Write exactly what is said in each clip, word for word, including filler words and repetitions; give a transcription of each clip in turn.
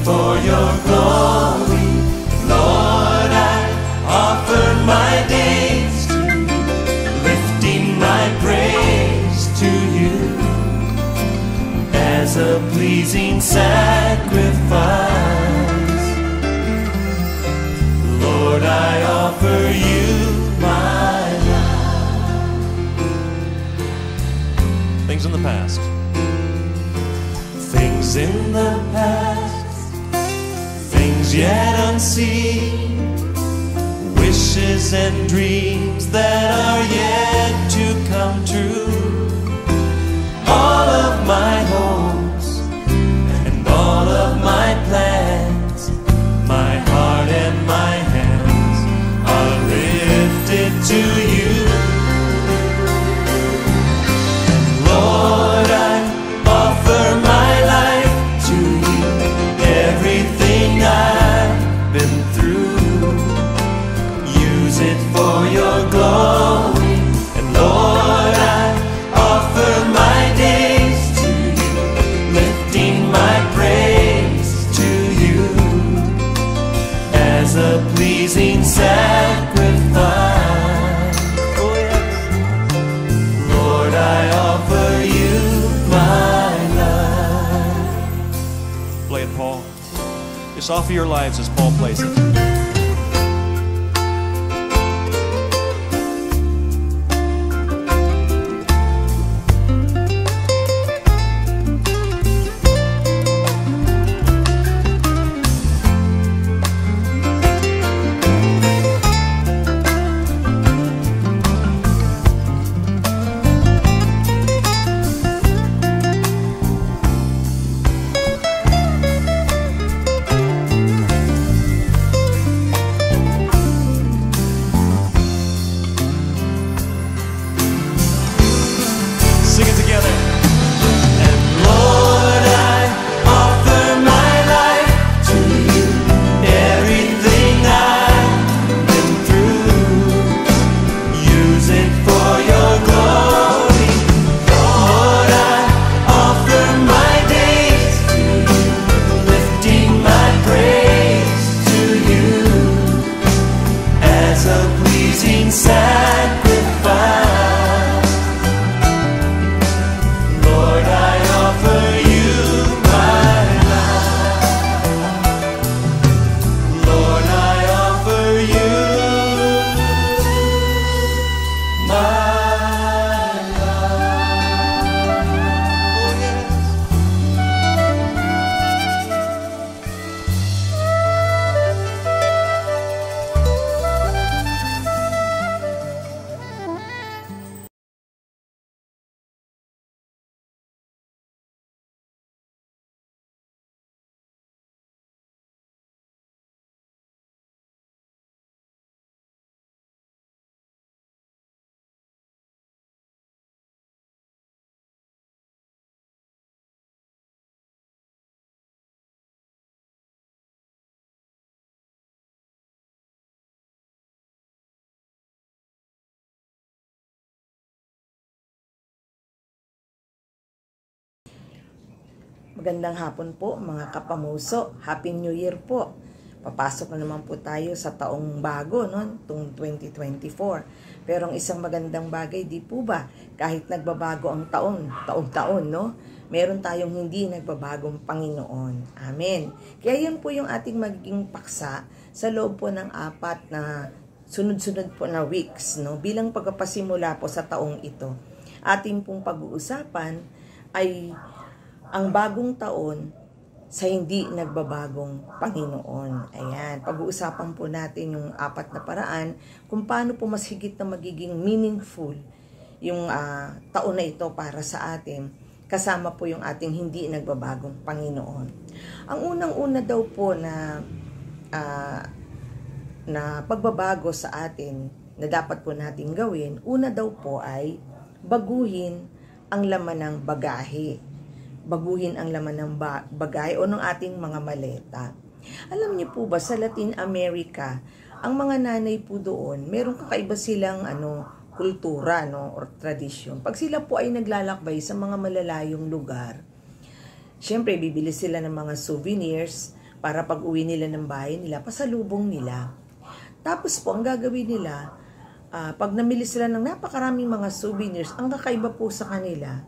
for your glory. Lord, I offer my days to you, lifting my praise to you as a pleasing sacrifice. Lord, I offer you my life. Things in the past. Things in the past, things yet unseen, wishes and dreams that are yet to come true. All of my hopes and all of my plans, my heart and my hands are lifted to you. And Lord, I offer my life to you, everything I've been through. Use it for your glory. And Lord, I offer my days to you, lifting my praise to you as a pleasing sacrifice. Oh yes. Lord, I offer you my life. Play it, Paul. Just offer your lives as Paul plays it. Magandang hapon po mga kapamuso. Happy New Year po. Papasok na naman po tayo sa taong bago, no? Itong twenty twenty-four. Pero ang isang magandang bagay, di po ba? Kahit nagbabago ang taon, taon-taon, no? Meron tayong hindi nagbabagong Panginoon. Amen. Kaya yan po yung ating magiging paksa sa loob po ng apat na sunod-sunod po na weeks, no? Bilang pagpapasimula po sa taong ito. Ating pong pag-uusapan ay ang bagong taon sa hindi nagbabagong Panginoon. Ayan, pag-uusapan po natin yung apat na paraan kung paano po mas higit na magiging meaningful yung uh, taon na ito para sa atin, kasama po yung ating hindi nagbabagong Panginoon. Ang unang-una daw po na uh, na pagbabago sa atin na dapat po natin gawin, una daw po ay baguhin ang laman ng bagahe. Baguhin ang laman ng bagay o ng ating mga maleta. Alam niyo po ba, sa Latin America, ang mga nanay po doon, meron kakaiba silang ano, kultura, no, or tradisyon. Pag sila po ay naglalakbay sa mga malalayong lugar, syempre, bibili sila ng mga souvenirs para pag uwi nila ng bahay nila, pasalubong nila. Tapos po, ang gagawin nila, uh, pag namili sila ng napakaraming mga souvenirs, ang kakaiba po sa kanila,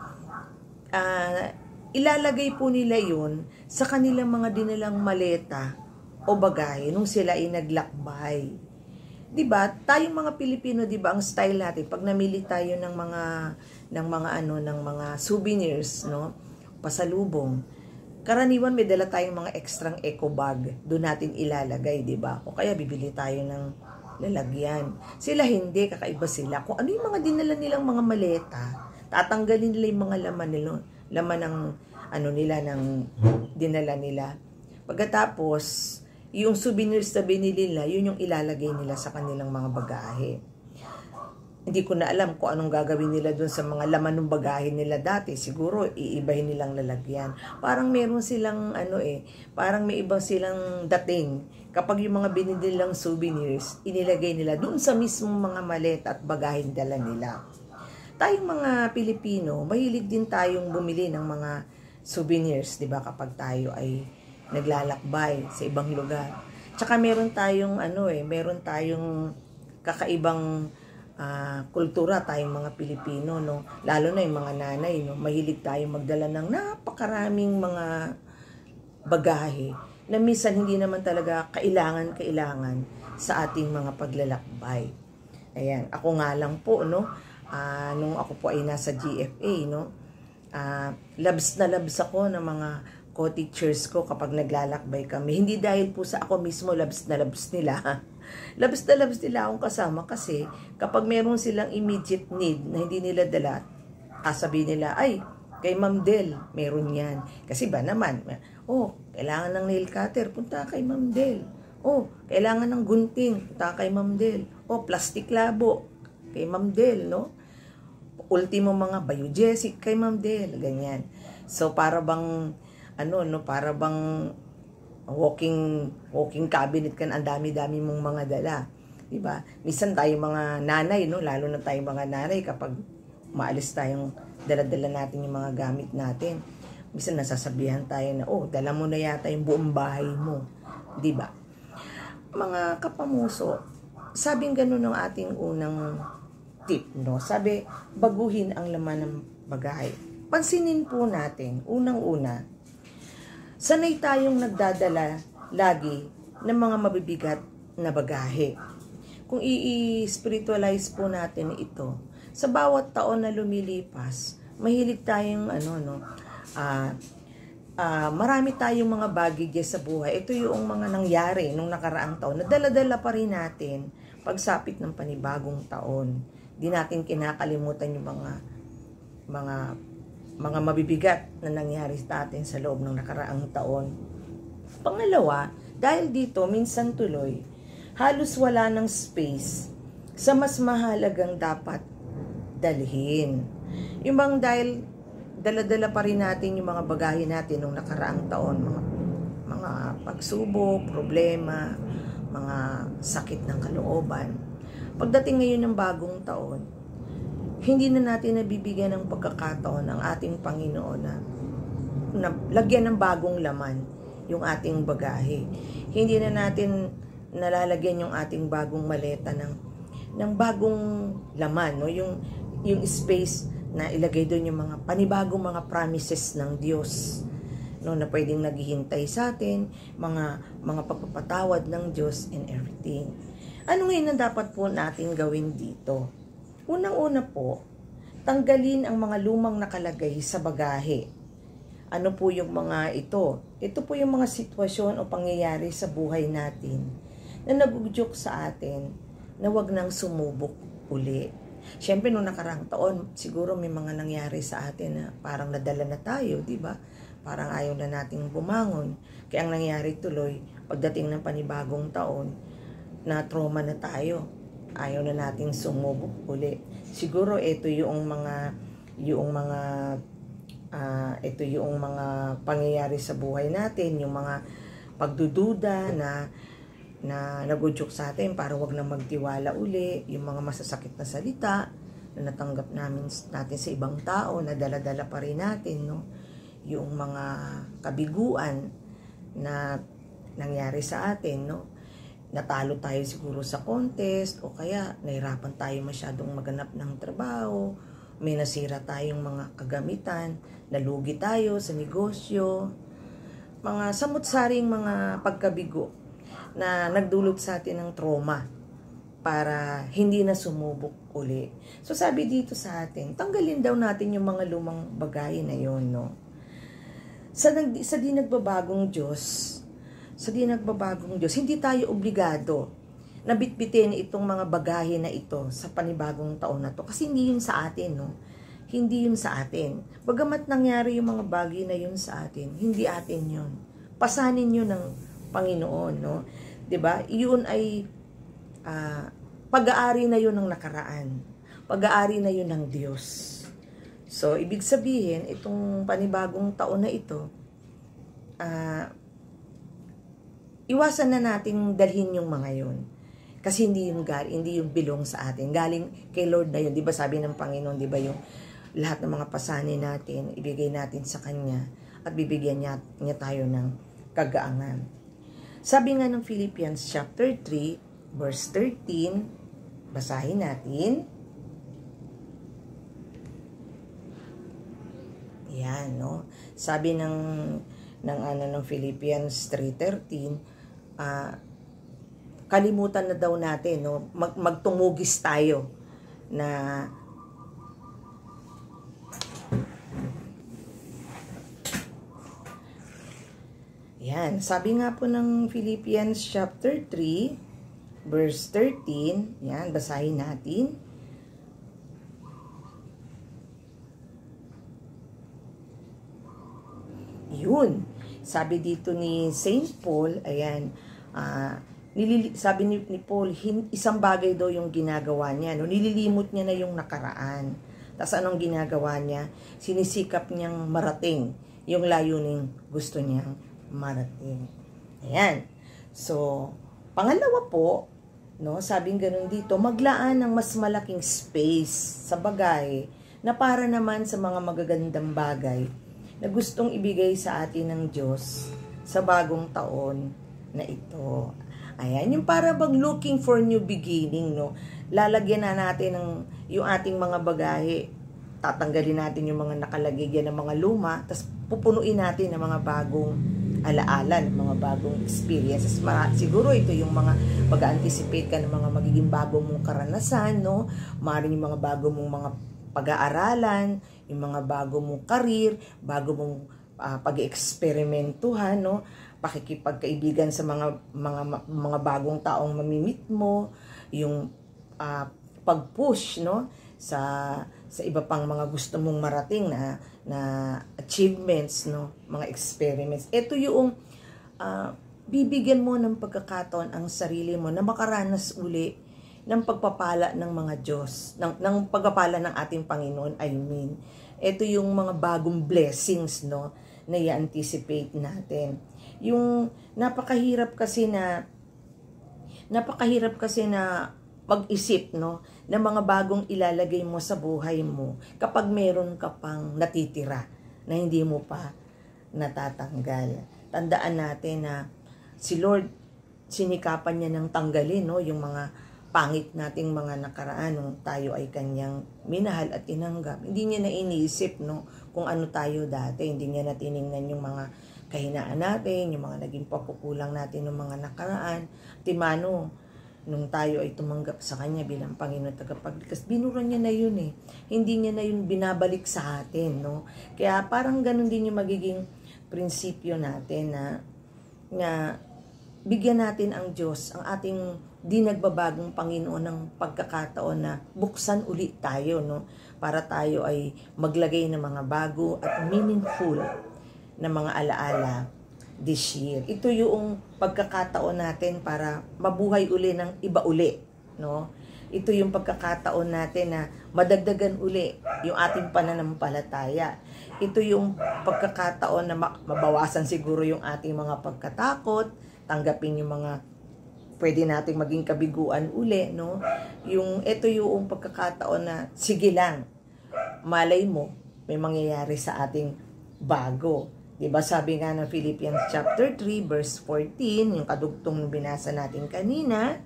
uh, ilalagay po nila yun sa kanilang mga dinalang maleta o bagahe nung sila ay naglakbay. Diba? Tayong mga Pilipino, diba, ang style natin, pag namili tayo ng mga, ng mga, ano, ng mga souvenirs, no? Pasalubong, karaniwan may dala tayong mga extrang eco bag, doon natin ilalagay, di ba? O kaya bibili tayo ng lalagyan. Sila hindi, kakaiba sila. Kung ano yung mga dinala nilang mga maleta, tatanggalin nila yung mga laman nila, laman ng ano nila, ng dinala nila. Pagkatapos, yung souvenirs na binili nila, yun yung ilalagay nila sa kanilang mga bagahe. Hindi ko na alam kung anong gagawin nila dun sa mga laman ng bagahe nila dati. Siguro, iibahin nilang lalagyan. Parang meron silang, ano eh, parang may ibang silang dating. Kapag yung mga binili nilang souvenirs, inilagay nila dun sa mismong mga maleta at bagahe dala nila. Tayong mga Pilipino, mahilig din tayong bumili ng mga souvenirs, di ba, kapag tayo ay naglalakbay sa ibang lugar. Tsaka meron tayong, ano eh, meron tayong kakaibang Uh, kultura tayong mga Pilipino, no? Lalo na yung mga nanay, no? Mahilig tayong magdala ng napakaraming mga bagahe na minsan hindi naman talaga kailangan-kailangan sa ating mga paglalakbay. Ayan, ako nga lang po, no? Uh, nung ako po ay nasa G F A, no? Uh, labs na labs ako ng mga co-teachers ko kapag naglalakbay kami. Hindi dahil po sa ako mismo labs na labs nila. Labs na labs nila akong kasama kasi kapag meron silang immediate need na hindi nila dala, kasabihin nila, ay, kay Ma'am Del, meron yan. Kasi ba naman, oh, kailangan ng nail cutter, punta kay Ma'am Del. Oh, kailangan ng gunting, punta kay Ma'am Del. Oh, plastic labo, kay Ma'am Del, no? Ultimo mga biogesic, kay Ma'am Del, ganyan. So, para bang, ano, no, para bang walking walking cabinet kan, ang dami-dami mong mga dala, di ba? Minsan tayo mga nanay, no, lalo na tayo mga nanay, kapag maalis tayong dala-dala natin yung mga gamit natin, minsan nasasabihan tayo na, oh, dala mo na yata yung buong bahay mo, di ba? Mga kapamuso, sabing ganun ng ating unang tip, no? Sabi, baguhin ang laman ng bagahe. Pansinin po natin, unang-una, sanay tayong nagdadala lagi ng mga mabibigat na bagahe. Kung i-spiritualize po natin ito, sa bawat taon na lumilipas, mahilig tayong ano, no, uh, uh, marami tayong mga bagay sa buhay. Ito yung mga nangyari nung nakaraang taon, na dala-dala pa rin natin pagsapit ng panibagong taon. Di natin kinakalimutan yung mga mga mga mabibigat na nangyari sa atin sa loob ng nakaraang taon. Pangalawa, dahil dito, minsan tuloy, halos wala ng space sa mas mahalagang dapat dalhin. Yung bang dahil dala-dala pa rin natin yung mga bagahe natin nung nakaraang taon, mga, mga pagsubok, problema, mga sakit ng kalooban. Pagdating ngayon ng bagong taon, hindi na natin nabibigyan ng pagkakataon ang ating Panginoon na, na lagyan ng bagong laman yung ating bagahe. Hindi na natin nalalagyan yung ating bagong maleta ng, ng bagong laman, no? Yung, yung space na ilagay doon yung mga panibagong mga promises ng Diyos, no, na pwedeng naghihintay sa atin, mga, mga pagpapatawad ng Diyos and everything. Ano ngayon na dapat po natin gawin dito? Unang-una po, tanggalin ang mga lumang nakalagay sa bagahe. Ano po yung mga ito? Ito po yung mga sitwasyon o pangyayari sa buhay natin na nagudyok sa atin na wag nang sumubok uli. Siyempre, noong nakarang taon, siguro may mga nangyari sa atin na parang nadala na tayo, di ba? Parang ayaw na nating bumangon. Kaya ang nangyari tuloy, pagdating ng panibagong taon, na trauma na tayo. Ayaw na nating sumubok uli. Siguro ito yung mga yung mga uh, ito yung mga pangyayari sa buhay natin, yung mga pagdududa na na nagudyok sa atin para wag na magtiwala uli, yung mga masasakit na salita na natanggap namin natin sa ibang tao na dala-dala pa rin natin, no? Yung mga kabiguan na nangyari sa atin, no? Natalo tayo siguro sa contest o kaya nahirapan tayo masyadong maganap ng trabaho, may nasira tayong mga kagamitan, nalugi tayo sa negosyo, mga samut-saring mga pagkabigo na nagdulot sa atin ng trauma para hindi na sumubok uli. So sabi dito sa atin, tanggalin daw natin yung mga lumang bagay na yon, no? Sa, sa di nagbabagong Diyos, sa di nagbabagong Diyos, hindi tayo obligado na bitbitin itong mga bagahe na ito sa panibagong taon na to. Kasi hindi yun sa atin, no? Hindi yun sa atin. Bagamat nangyari yung mga bagay na yun sa atin, hindi atin yun. Pasanin yun ng Panginoon, no? Diba? Yun ay uh, pag-aari na yun ng nakaraan. Pag-aari na yun ng Diyos. So, ibig sabihin, itong panibagong taon na ito, ah, uh, iwasan na nating dalhin yung mga yun. Kasi hindi yung, hindi yung belong sa atin. Galing kay Lord na yun. Di ba sabi ng Panginoon, di ba yung lahat ng mga pasanin natin, ibigay natin sa Kanya at bibigyan niya, niya tayo ng kagaangan. Sabi nga ng Philippians chapter three, verse thirteen, basahin natin. Yan, no? Sabi ng ng ano ng Philippians three thirteen, uh, kalimutan na daw natin, no? Mag, magtumugis tayo na yan, sabi nga po ng Philippians chapter three, verse thirteen, yan, basahin natin. Yun, sabi dito ni Saint Paul, ayan, uh, nilili, sabi ni, ni Paul, hin, isang bagay daw yung ginagawa niya, no? Nililimot niya na yung nakaraan. Tapos anong ginagawa niya? Sinisikap niyang marating yung layuning gusto niyang marating. Ayan. So, pangalawa po, no, sabing ganun dito, maglaan ng mas malaking space sa bagay na para naman sa mga magagandang bagay na gustong ibigay sa atin ng Diyos sa bagong taon na ito. Ayan, yung para bang looking for new beginning, no? Lalagyan na natin ng yung ating mga bagahe, tatanggalin natin yung mga nakalagay dyan ng mga luma, tapos pupunuin natin ng mga bagong alaala, ng mga bagong experiences. Siguro ito yung mga pag-anticipate ka ng mga magiging bago mong karanasan, no? Maaaring yung mga bago mong mga pag-aaralan, yung mga bago mong karir, bago mong uh, pag-eksperimentuhan, no? Pakikipagkaibigan sa mga mga mga bagong taong mamimit mo, yung uh, pag-push, no, sa sa iba pang mga gusto mong marating na na achievements, no, mga experiments. Ito yung uh, bibigyan mo ng pagkakataon ang sarili mo na makaranas uli ng pagpapala ng mga Diyos, ng, ng pagpapala ng ating Panginoon, I mean. Ito yung mga bagong blessings, no, na i-anticipate natin. Yung napakahirap kasi na napakahirap kasi na mag-isip, no, ng mga bagong ilalagay mo sa buhay mo kapag meron ka pang natitira na hindi mo pa natatanggal. Tandaan natin na si Lord, sinikapan niya ng tanggalin, no, yung mga pangit nating mga nakaraan nung tayo ay kanyang minahal at tinanggap. Hindi niya na iniisip, no, kung ano tayo dati. Hindi niya na tiningnan yung mga kahinaan natin, yung mga naging pagkukulang natin ng mga nakaraan. Timano, nung tayo ay tumanggap sa Kanya bilang Panginoon tagapagligtas, binura niya na yun eh. Hindi niya na yun binabalik sa atin, no? Kaya parang ganun din yung magiging prinsipyo natin na, na bigyan natin ang Diyos, ang ating di nagbabagong Panginoon ng pagkakataon na buksan ulit tayo, no? Para tayo ay maglagay ng mga bago at meaningful na mga alaala this year. Ito yung pagkakataon natin para mabuhay uli ng iba uli, no? Ito yung pagkakataon natin na madagdagan uli yung ating pananampalataya. Ito yung pagkakataon na mabawasan siguro yung ating mga pagkatakot, tanggapin yung mga pwede nating maging kabiguan uli, no? Yung ito yung pagkakataon na sige lang, malay mo may mangyayari sa ating bago Diba sabi nga ng Philippians chapter three verse fourteen, yung kadugtong binasa natin kanina,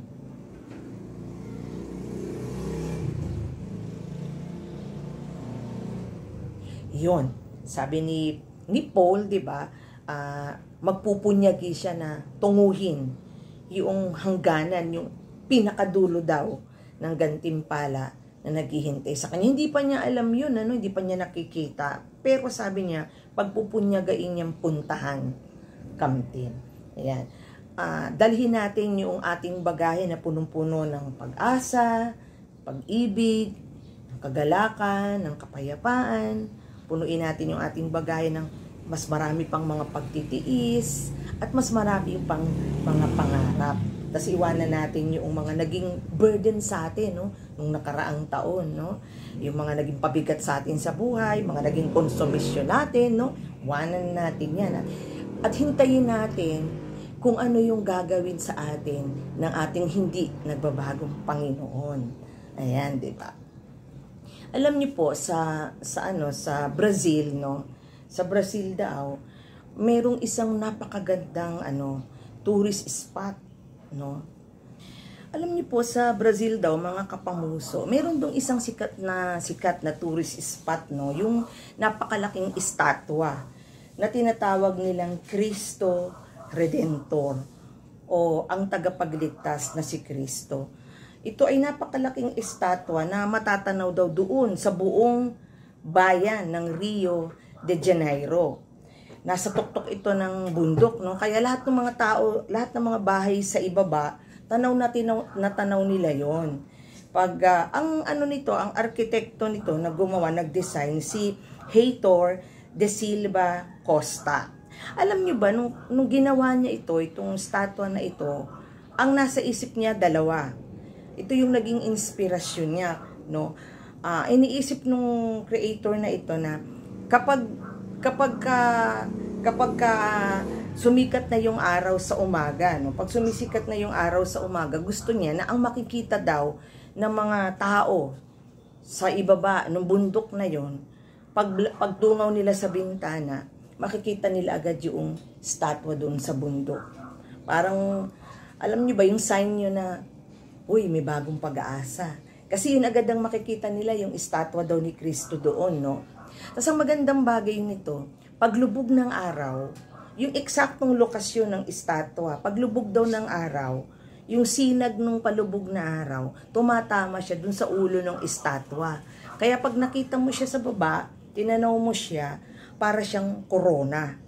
yun, sabi ni ni Paul, 'di ba? Uh, magpupunyagi siya na tunguhin yung hangganan, yung pinakadulo daw ng gantimpala na naghihintay sa kanya. Hindi pa niya alam yun, ano, hindi pa niya nakikita. Pero sabi niya, pagpupunyagain niyang puntahan kamtin. Ayan. Uh, dalhin natin yung ating bagahe na punong-puno ng pag-asa, pag-ibig, ng kagalakan, ng kapayapaan. Punuin natin yung ating bagahe ng mas marami pang mga pagtitiis at mas marami pang mga pangarap. Tapos iwanan natin yung mga naging burden sa atin, no, nung nakaraang taon, no? Yung mga naging pabigat sa atin sa buhay, mga naging konsumisyon natin, no? Iwanan natin yan. At hintayin natin kung ano yung gagawin sa atin ng ating hindi nagbabagong Panginoon. Ayan, di ba? Alam niyo po sa sa ano sa Brazil, no? Sa Brazil daw, merong isang napakagandang ano tourist spot, no? Alam niyo po sa Brazil daw, mga kapamuso, meron dong isang sikat na sikat na tourist spot, no? Yung napakalaking estatwa na tinatawag nilang Cristo Redentor o ang tagapagligtas na si Kristo. Ito ay napakalaking estatwa na matatanaw daw doon sa buong bayan ng Rio de Janeiro. Nasa tuktok ito ng bundok, no? Kaya lahat ng mga tao, lahat ng mga bahay sa ibaba, tanaw na tinaw, natanaw nila yon. Pag uh, ang ano nito, ang arkitekto nito na gumawa, nag-design si Heitor de Silva Costa. Alam niyo ba nung, nung ginawa niya ito, itong statwa na ito, ang nasa isip niya dalawa. Ito yung naging inspirasyon niya, no? Uh, iniisip nung creator na ito na kapag kapag ka, kapag ka sumikat na yung araw sa umaga, no? Pag sumisikat na yung araw sa umaga, gusto niya na ang makikita daw ng mga tao sa ibaba ng bundok na yon, pag pagtungaw nila sa bintana, makikita nila agad yung statwa doon sa bundok. Parang alam niyo ba yung sign niyo na uy, may bagong pag-aasa. Kasi yun agad ang makikita nila yung estatwa daw ni Kristo doon, no? Tapos ang magandang bagay nito, paglubog ng araw, yung eksaktong lokasyon ng estatwa, paglubog daw ng araw, yung sinag ng palubog na araw, tumatama siya dun sa ulo ng estatwa. Kaya pag nakita mo siya sa baba, tinanaw mo siya, para siyang corona.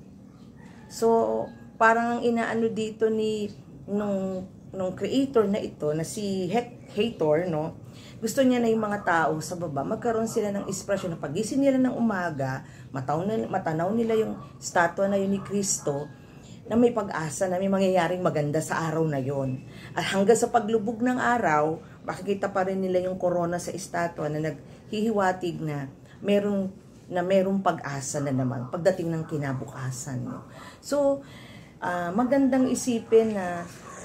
So, parang ang inaano dito ni nung nung creator na ito na si Heitor, no, gusto niya na yung mga tao sa baba magkaroon sila ng inspirasyon na pagising nila ng umaga, mataw na, matanaw nila yung statwa na yun ni Kristo, na may pag-asa na may mangyayaring maganda sa araw na yon. At hanggang sa paglubog ng araw, makikita pa rin nila yung corona sa estatwa na naghihiwatig na merong na merong pag-asa na naman pagdating ng kinabukasan, no. So, uh, magandang isipin na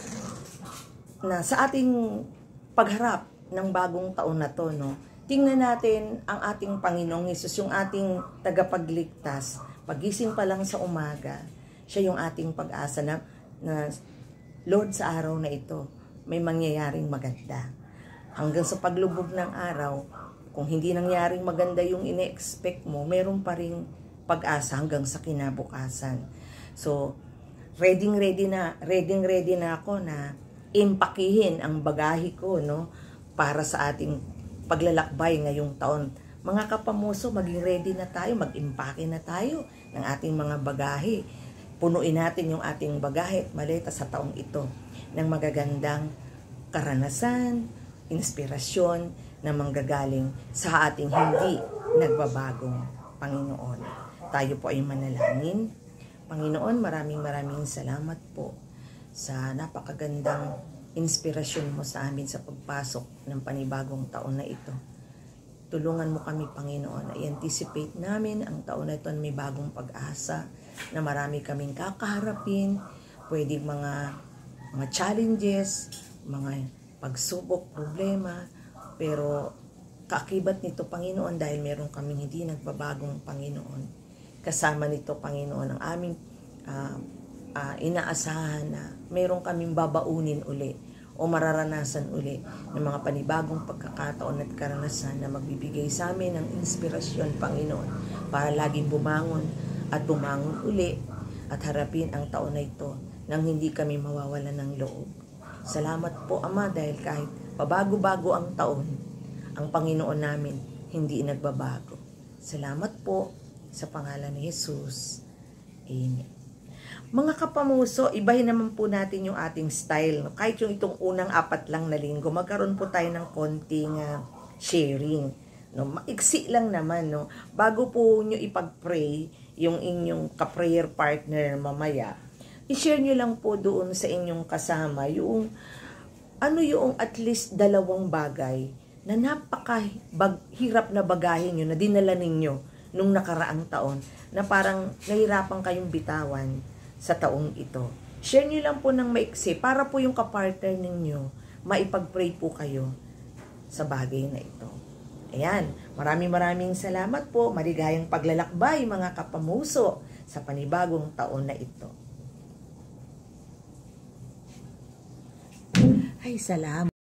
na sa ating pagharap ng bagong taon na to, no, tingnan natin ang ating Panginoong Hesus, yung ating tagapagligtas. Pagising pa lang sa umaga, siya yung ating pag-asa na, na Lord, sa araw na ito, may mangyayaring maganda. Hanggang sa paglubog ng araw, kung hindi nangyaring maganda yung ine-expect mo, meron pa ring pag-asa hanggang sa kinabukasan. So, ready ready na, ready ready na ako na impakihin ang bagahe ko, no, para sa ating paglalakbay ngayong taon. Mga kapamuso, maging ready na tayo, mag-impake na tayo ng ating mga bagahe. Punuin natin yung ating bagahe at maleta sa taong ito ng magagandang karanasan, inspirasyon na manggagaling sa ating hindi nagbabagong Panginoon. Tayo po ay manalangin. Panginoon, maraming maraming salamat po sa napakagandang inspirasyon mo sa amin sa pagpasok ng panibagong taon na ito. Tulungan mo kami, Panginoon, i-anticipate namin ang taon na ito na may bagong pag-asa, na marami kaming kakaharapin, pwedeng mga, mga challenges, mga pagsubok, problema, pero kaakibat nito, Panginoon, dahil meron kaming hindi nagbabagong Panginoon, kasama nito, Panginoon, ang aming uh, uh, inaasahan na mayroon kaming babaunin uli o mararanasan uli ng mga panibagong pagkakataon at karanasan na magbibigay sa amin ng inspirasyon, Panginoon, para laging bumangon at bumangon uli at harapin ang taon na ito nang hindi kami mawawalan ng loob. Salamat po, Ama, dahil kahit pabago-bago ang taon, ang Panginoon namin hindi nagbabago. Salamat po sa pangalan ni Jesus. Amen. Mga kapamuso, ibahin naman po natin yung ating style. No? Kahit yung itong unang apat lang na linggo, magkaroon po tayo ng konting uh, sharing. No? Maiksi lang naman. No? Bago po nyo ipag-pray yung inyong ka-prayer partner mamaya, i-share nyo lang po doon sa inyong kasama yung ano yung at least dalawang bagay na napakahirap na bagahin nyo na dinala ninyo nung nakaraang taon na parang nahirapan kayong bitawan sa taong ito. Share nyo lang po ng maiksi para po yung kapartner ninyo maipag-pray po kayo sa bagay na ito. Ayan, maraming maraming salamat po. Maligayang paglalakbay mga kapamuso sa panibagong taon na ito. Ay, salamat.